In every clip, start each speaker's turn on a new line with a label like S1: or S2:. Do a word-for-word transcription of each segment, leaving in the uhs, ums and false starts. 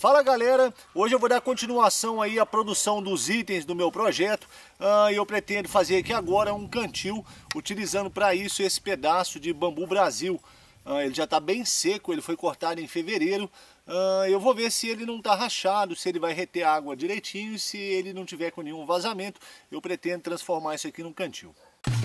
S1: Fala galera, hoje eu vou dar continuação aí à produção dos itens do meu projeto uh, e eu pretendo fazer aqui agora um cantil, utilizando para isso esse pedaço de bambu Brasil. Uh, ele já está bem seco, ele foi cortado em fevereiro. Uh, eu vou ver se ele não está rachado, se ele vai reter água direitinho, e se ele não tiver com nenhum vazamento, eu pretendo transformar isso aqui num cantil.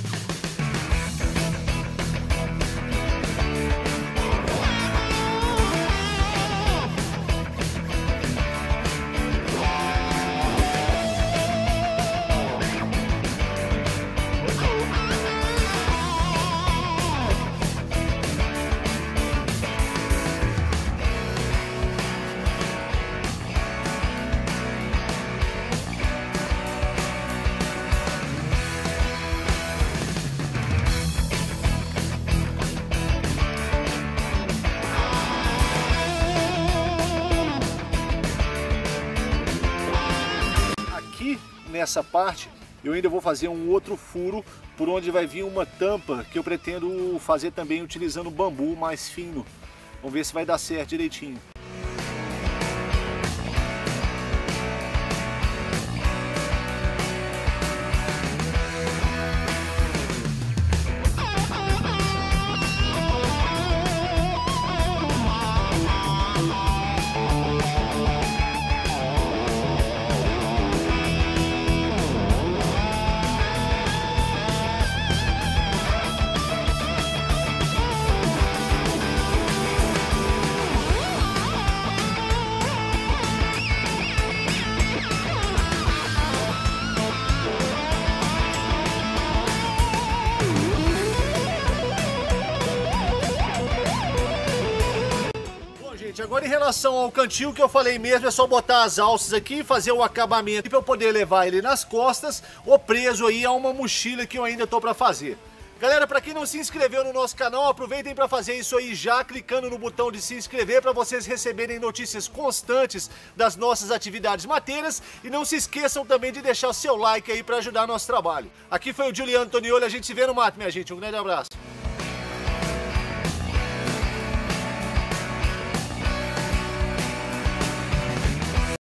S1: Nessa parte eu ainda vou fazer um outro furo por onde vai vir uma tampa que eu pretendo fazer também utilizando bambu mais fino. Vamos ver se vai dar certo direitinho. Agora em relação ao cantil que eu falei mesmo, é só botar as alças aqui, fazer o acabamento para eu poder levar ele nas costas ou preso aí a uma mochila que eu ainda tô para fazer. Galera, para quem não se inscreveu no nosso canal, aproveitem para fazer isso aí já clicando no botão de se inscrever para vocês receberem notícias constantes das nossas atividades mateiras e não se esqueçam também de deixar o seu like aí para ajudar nosso trabalho. Aqui foi o Juliano Tonioli, a gente se vê no mato, minha gente. Um grande abraço.